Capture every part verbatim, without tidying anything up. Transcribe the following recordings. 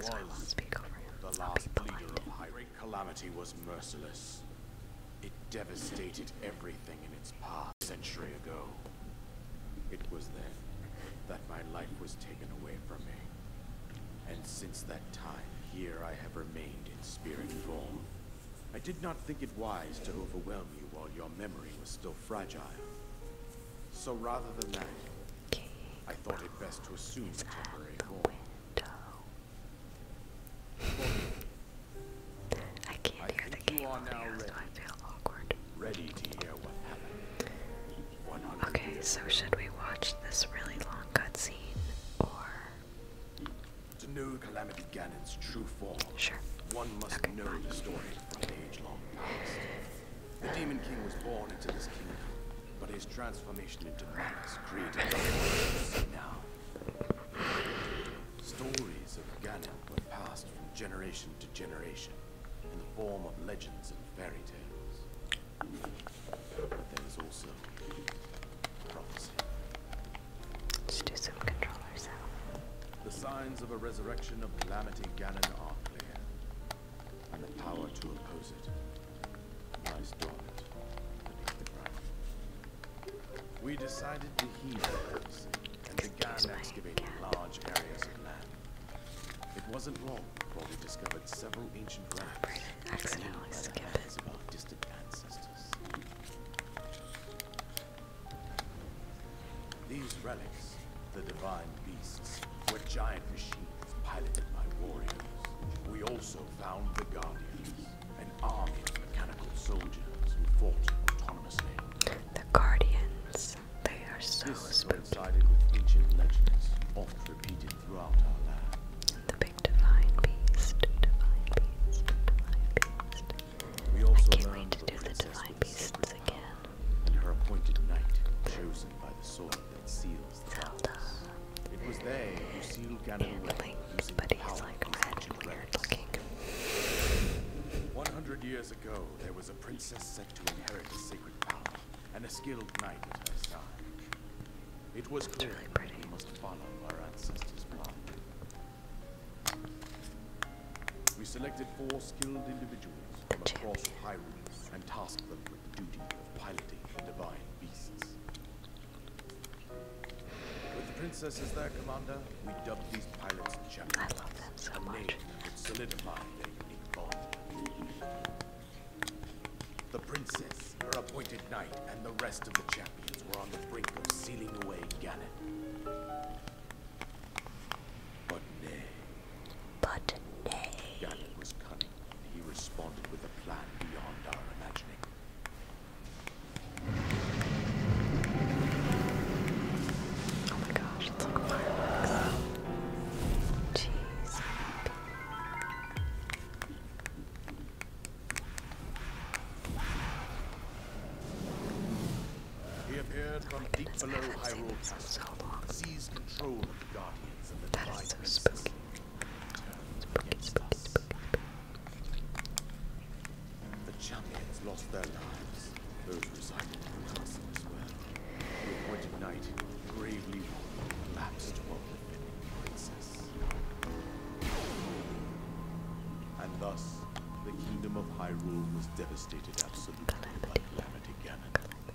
so I won't speak over him. The I'll be last polite. leader of High Great Calamity was merciless. It devastated everything in its path a century ago. It was then that my life was taken away from me. And since that time, here I have remained in spirit form. I did not think it wise to overwhelm you while your memory was still fragile. So rather than that, King I thought it best to assume a temporary the form. window. I can't I hear the think game you are over now here, so ready. I feel awkward. Ready to hear what happened. one hundred Okay, years so ago. should we watch this really long cutscene, or... To know Calamity Ganon's true form, Sure. one must Okay, know fine. the story from an age-long past. The Demon King was born into this kingdom, but his transformation into madness created the world we see now. Stories of Ganon were passed from generation to generation in the form of legends and fairy tales. But there is also prophecy. Let's do some controller sound. The signs of a resurrection of Calamity Ganon are clear, and the power to oppose it lies dormant beneath the ground. We decided to heed the prophecy and began Excuse my excavating cat. large areas of land. It wasn't long before we discovered several ancient relics I accidentally made by the skipped hands it. of our distant ancestors. These relics, the divine beasts, were giant machines piloted by warriors. We also found the Guardians, an army of mechanical soldiers who fought autonomously. The Guardians. They are so This spooky. coincided with ancient legends, oft repeated throughout our land. The big divine beast. Divine beast. Divine beast. We I also can't learned wait to the do the princess divine with beasts sacred power again. and her appointed knight, chosen by the sword that seals the Zelda. gods. It was they who sealed Ganon And away Link, using but the he's power like of these red and ancient weird relics. looking. One hundred years ago, there was a princess set to inherit the sacred power, and a skilled knight at her side. It was clear really pretty. we must follow our ancestors' path. We selected four skilled individuals from The across champions. Hyrule and tasked them with the duty of piloting the divine beasts. With the princess as their commander, we dubbed these pilots champions. I love them so a much. name that would solidify their unique bond. The princess, her appointed knight, and the rest of the champions were on the brink of sealing away Ganon. But nay, But nay. Ganon was cunning, and he responded with a plan beyond our imagining. Oh my gosh, it's like fireworks. Jeez. He appeared from my deep goodness, below I haven't seen Hyrule this in so Castle, long. seized control of the Guardians and the That divine is so princess. spooky. Turned Spooky, against spooky, us. spooky. The champions lost their lives. Those residing in the castle as well. The appointed knight, gravely wounded, collapsed while defending the princess. And thus, the kingdom of Hyrule was devastated absolutely by Calamity Ganon.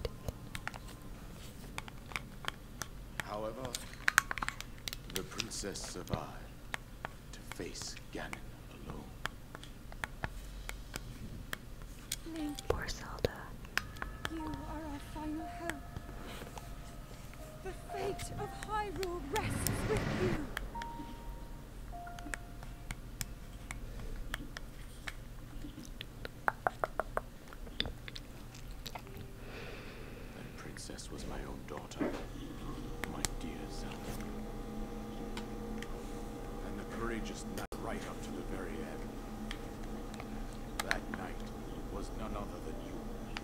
However, the princess survived to face Ganon alone. Link, Poor Zelda. you are our final hope. The fate of Hyrule rests with you. That princess was my own daughter, my dear Zelda. And the courageous knight right up to the very end. That knight was none other than you.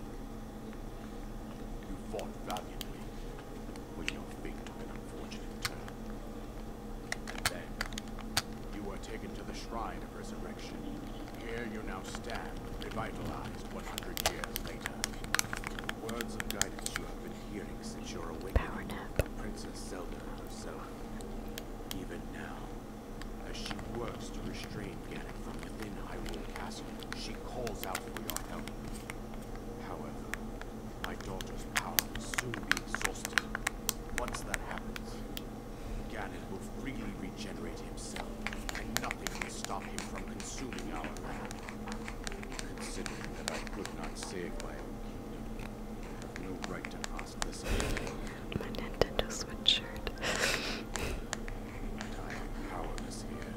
You fought valiantly when your fate took an unfortunate turn. And then, you were taken to the Shrine of Resurrection. Here you now stand, revitalized one hundred years later. Words of guidance you have been hearing since your Power awakening nap. from Princess Zelda herself. Even now, as she works to restore save my own kingdom. I have no right to ask this of you. My Nintendo sweatshirt. I am powerless here.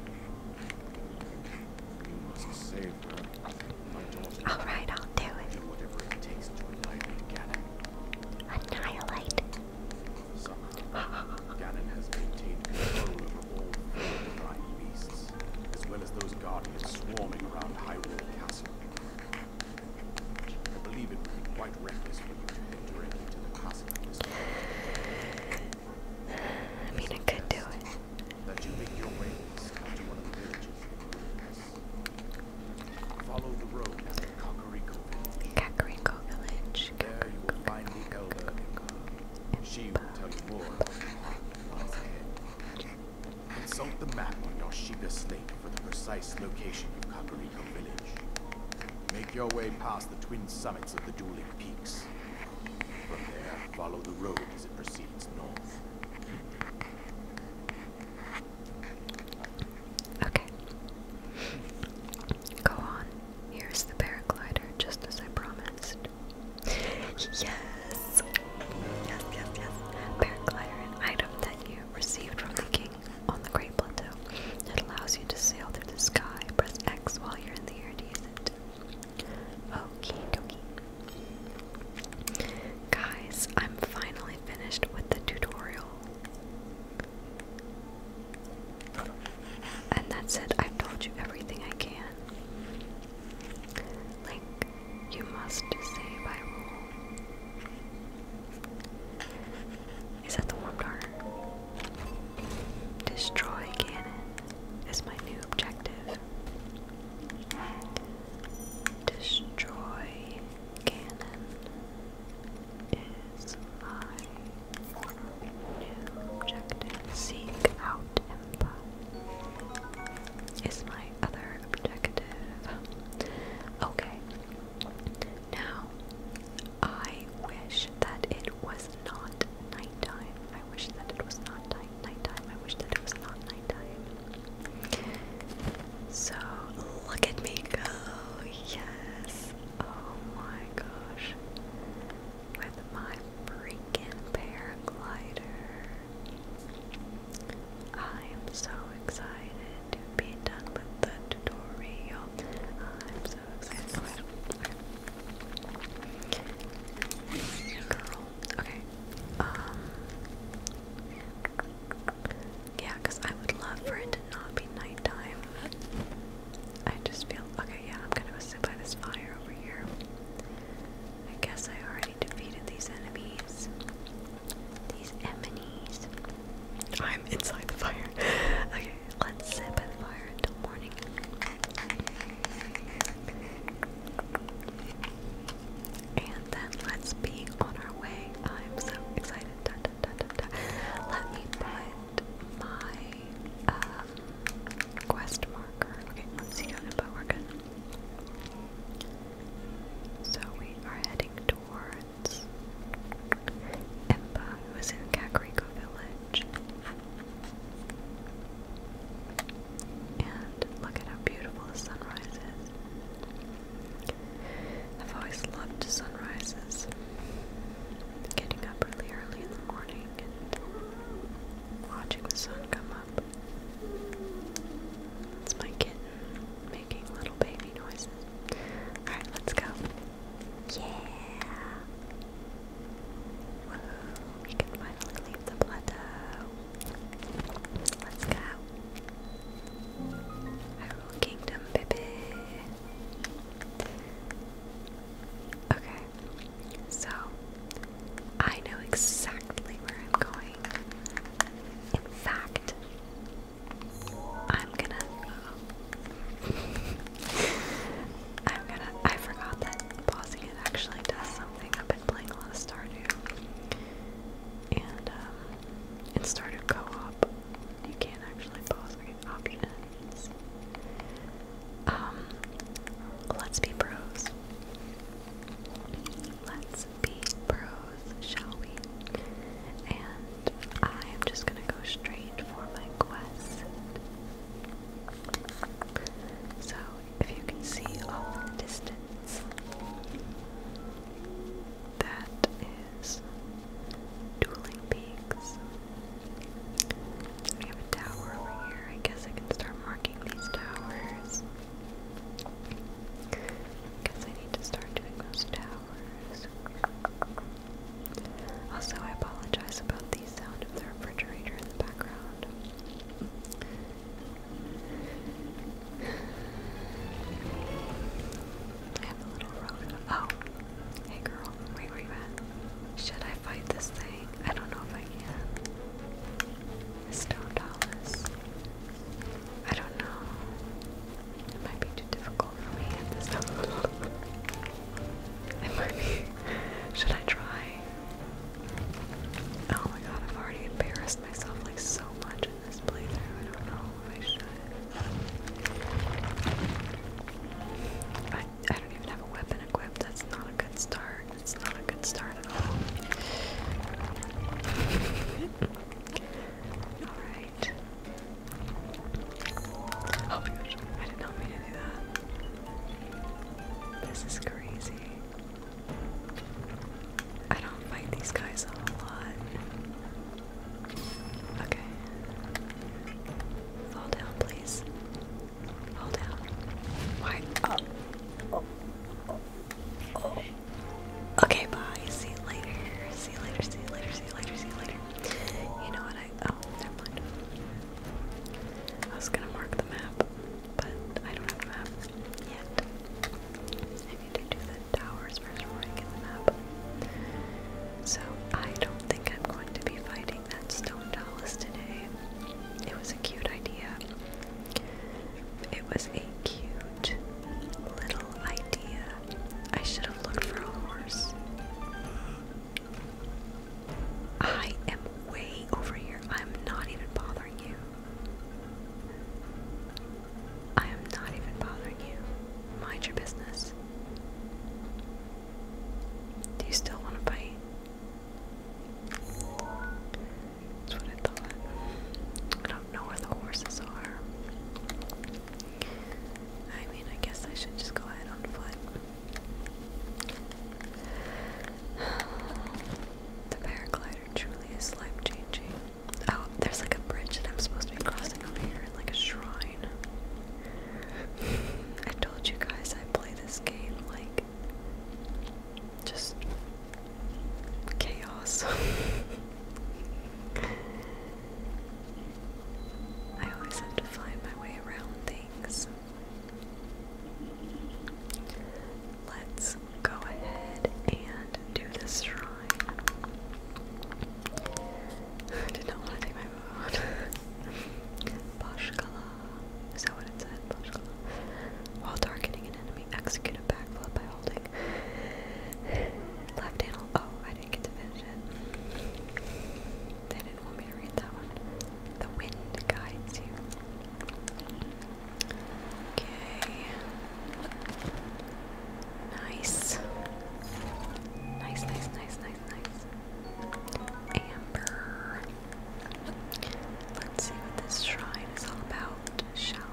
You must save her, my daughter. Alright, I'll do it. Do whatever it takes to annihilate Ganon. Annihilate. Somehow, Ganon has maintained control over all four divine beasts, as well as those guardians swarming around Hyrule Castle. I believe it would be quite reckless for you to head directly to the castle at this point. I mean, I could do it. That you make your way east to one of the villages in the wilderness. Follow the road to the Kakariko village. Kakariko village. There you will find the elder. She will tell you more about the path that lies ahead. Consult the map on your Shiga slate for the precise location of Kakariko village. Make your way past the twin summits of the dueling peaks. From there, follow the road as it proceeds north. Okay. Go on. Here's the paraglider, just as I promised. Yes! Yes, yes, yes. Paraglider, an item that you received from the king on the Great Plateau. It allows you to sail through the sky. Press X while you're in the air to use it. Okie dokie. Guys, I'm finally finished with the tutorial. And that's it. I've told you everything I can. Link, you must say by rule. Is that the warp dart? Destroy Ganon is my new objective. Destroy Ganon is my new objective. Seek out Impa is my other objective. Okay. Now, I wish that it was not nighttime. I wish that it was not night nighttime. I wish that it was not nighttime. So, look at me go. Yes. Oh my gosh. With my freaking paraglider. I am so excited to be done with the tutorial. I'm so excited. Girl. Okay. Um. Yeah, because I would love for it to not be nighttime. I just feel. Okay, yeah, I'm gonna go sit by this fire over here. I guess I already defeated these enemies. These enemies. I'm inside the fire. Okay, let's sit by the fire until morning. And then let's be on our way. I'm so excited. Da, da, da, da, da. Let me put my um, quest marker. Okay, let's see how we're good. So we are heading towards Impa, who is in Kakariko village. And look at how beautiful the sunrise is. I've always loved sunrises. Getting up really early in the morning and watching the sun come up. It's my kitten making little baby noises. Alright, let's go. Yeah! Woo! We can finally leave the plateau. Let's go. Hyrule Kingdom, baby. Okay, so I know exactly where I'm going. In fact, I'm gonna. I'm gonna. I forgot that pausing it actually does something. I've been playing a lot of Stardew, and um, in Stardew Co-op, you can't actually pause. Okay, options. Um, let's be pros. Let's be pros, shall we? And I am just gonna go straight for my quest. So, if you can see off in the distance, it was a cute little idea. I should have looked for a horse. I am way over here. I'm not even bothering you. I am not even bothering you. Mind your business. Do you still want to fight? That's what I thought. I don't know where the horses are. I mean, I guess I should just go ahead on foot. The paraglider truly is life-changing. Oh, there's like a bridge that I'm supposed to be crossing over here, like a shrine. I told you guys I play this game like just chaos. I always have to find my way around things. Let's go ahead and do this shrine. I did not want to take my bow out. Bashkala. Is that what it said? Bashkala. While targeting an enemy, execute a backflip by holding left handle. Oh, I didn't get to finish it. They didn't want me to read that one. The wind guides you. Okay. Nice. Nice, nice, nice, nice, nice. Amber. Let's see what this shrine is all about, shall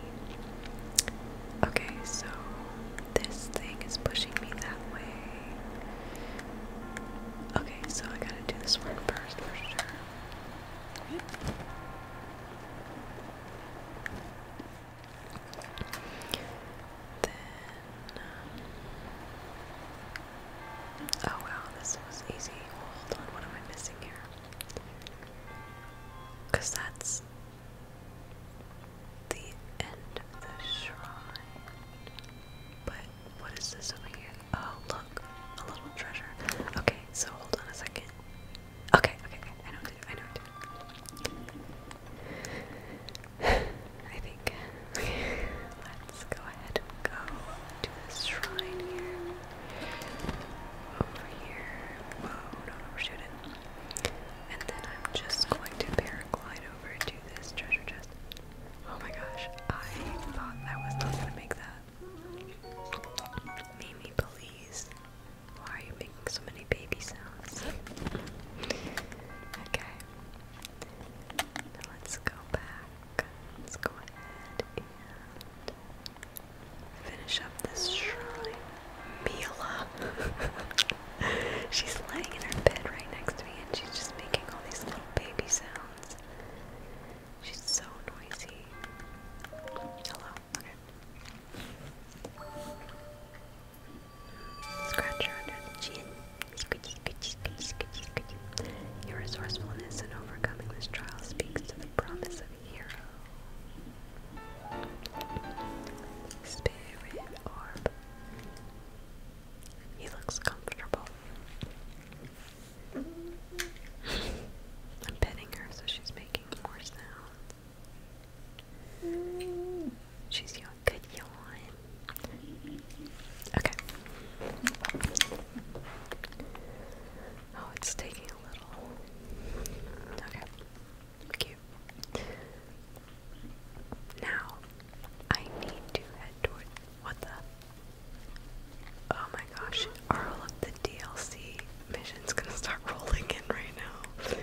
we? Okay, so this thing is pushing me that way. Okay, so I gotta do this one first for sure. Then, oh wow, this was easy. Hold on, what am I missing here? Because that's the end of the shrine. But what is this over here? Oh, look, a little treasure. Okay, so hold on a second. Okay, okay, okay, I know what to do, I know what to do. I think, let's go ahead and go to this shrine here. Over here. Whoa, don't overshoot it. And then I'm just going to paraglide over to this treasure chest. Oh my gosh, I thought I was not gonna make that. Mimi, please. Why are you making so many baby sounds? Okay. Now let's go back. Let's go ahead and finish up this shrine. Mila. She's laying in her bed right next to me and she's just making all these little baby sounds. She's so noisy. Hello. Okay. Scratch her under the chin. Scratchy, scratchy, scratchy, scratchy, scratchy. Your resourcefulness in overcoming this trial speaks to the promise of a hero. Spirit orb. He looks comfortable. I'm petting her so she's making more sounds. She's young. Good yawn. Okay. Oh, it's taking a little. Okay. Cute. Now, I need to head toward. What the? Oh my gosh. Are all of the D L C missions gonna start rolling in right now?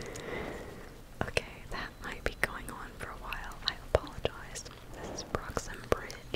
Okay, that might be going on for a while. I apologize. This is Proxim Bridge.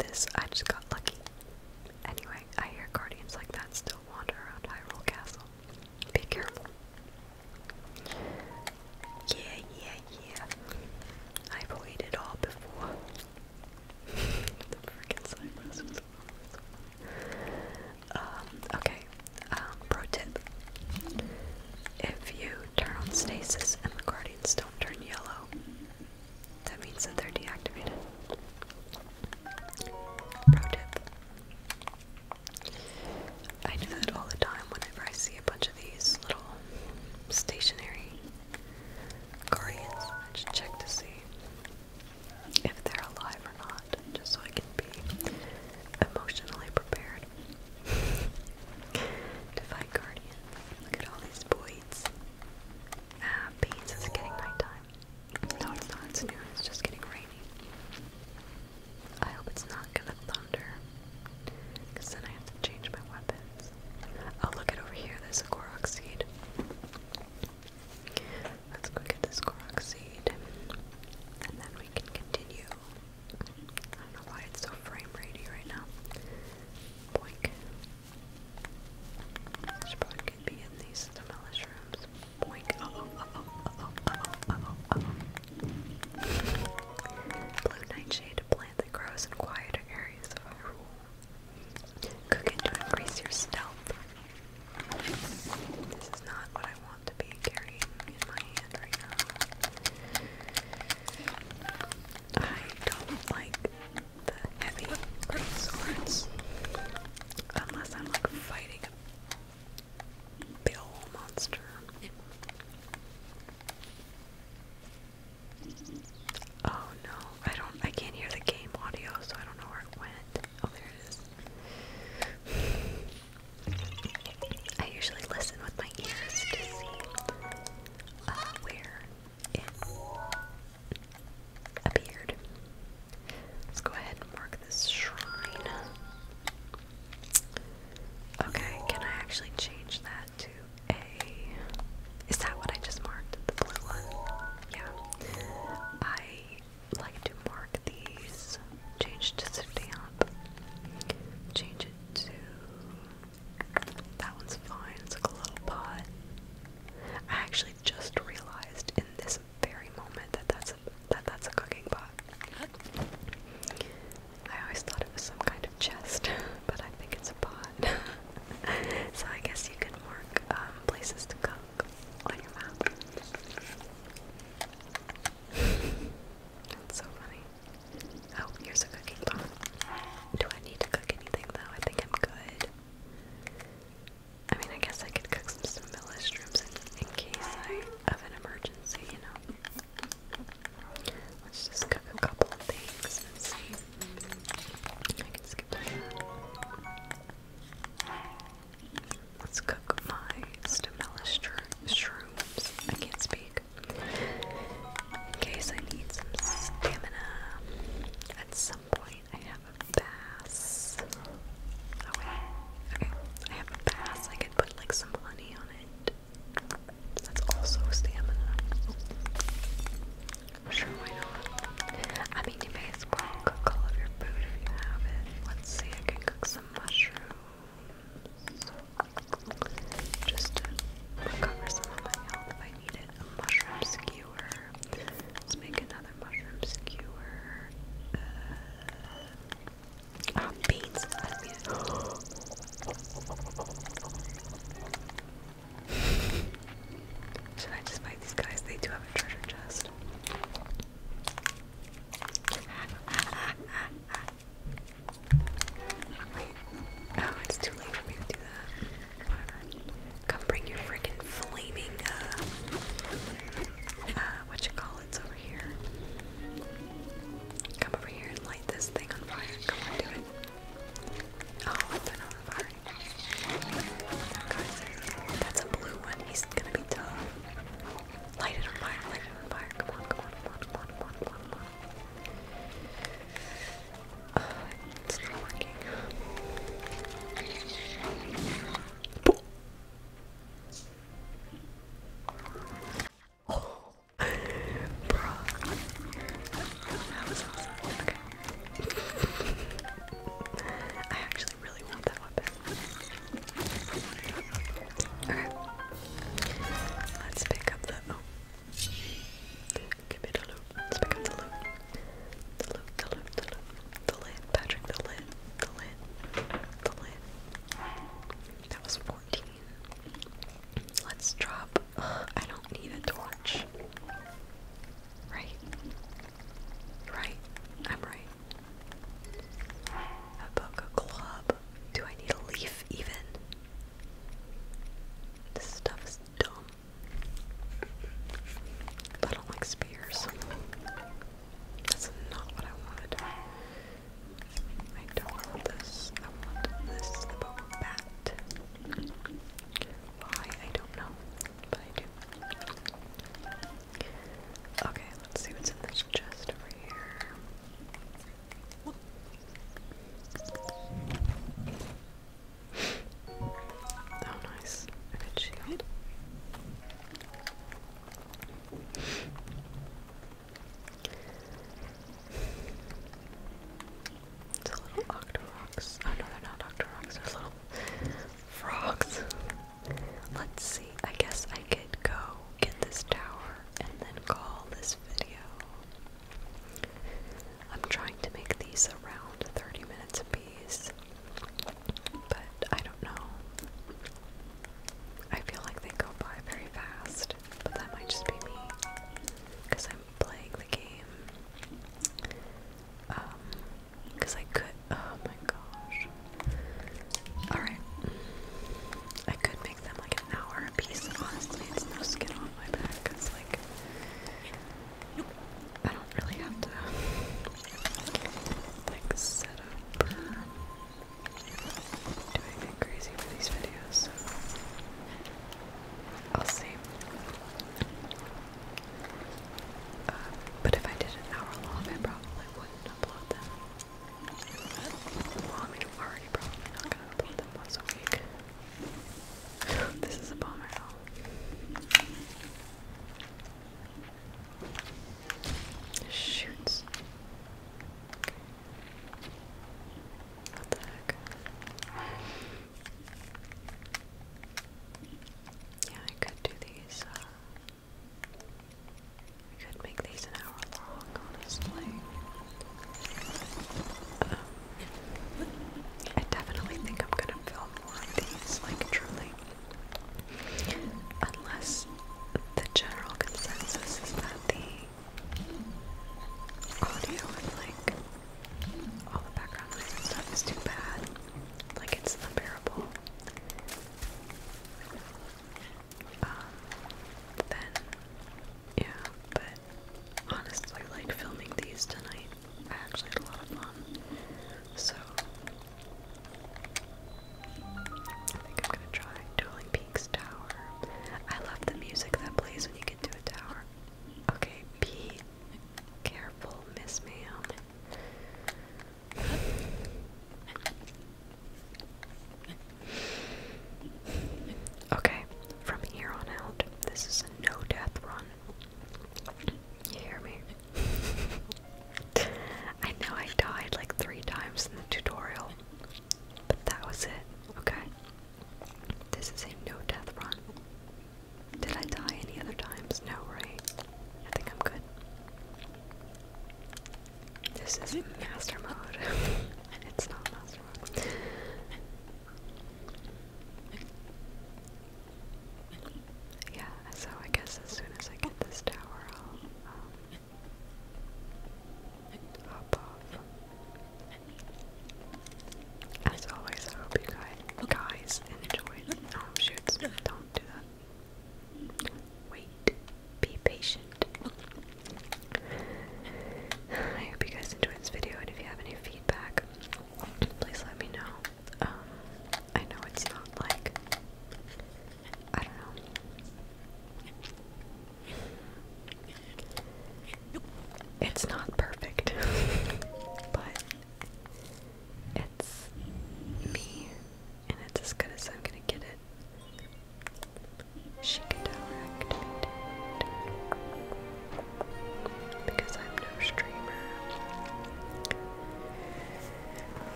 this